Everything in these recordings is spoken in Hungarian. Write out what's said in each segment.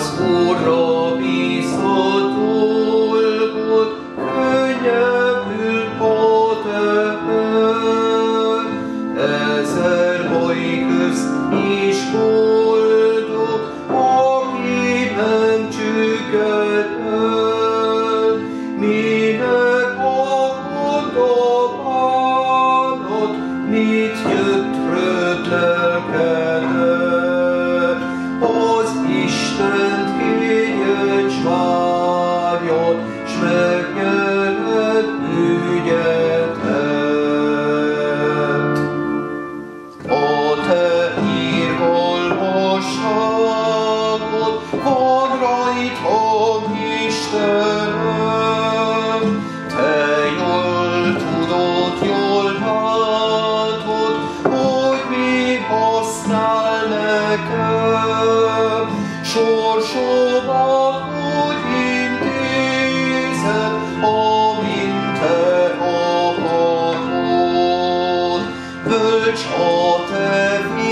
Az Úrra bízott dolgot könnyebbül a teher. Ezer baj közt is boldog, aki nem csügged el. Minek akad a bánat, mit gyötrött lelkedet? Az Istent kérjed, s várjad, s megnyered ügyedet. A te irgalmasságod van rajtam, Istenem. Te jól tudod, jól látod, hogy mi használ nekem. Sorsomat úgy intézed, amint te akarod. Bölcs a te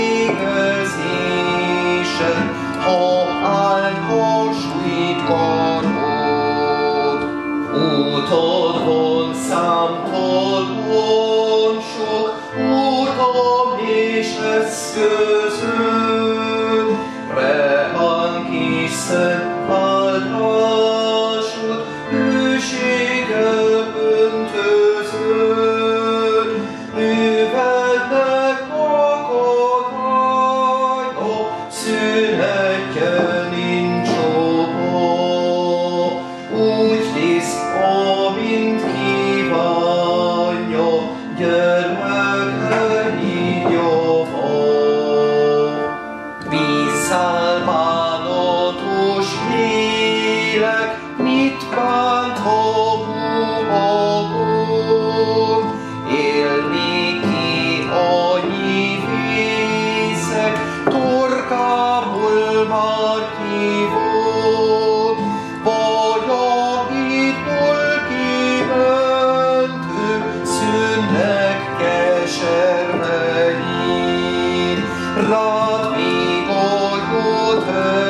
végezésed, ha álmosít karod. Utadban számtalan sok utam és eszközöm, ránk is szent áldásod, hűséggel öntözöd. Műveldnek akadálya, szünetjel nincs oka. Úgy visz, amint kívánja, gyermeke így a fa. Bízzál, bánatos lélek, mit bánt, ha húhagom? Élni ki annyi vészek, torkából már kivont. Bajaidból kimentő, szűnnek keservein, rád még a jó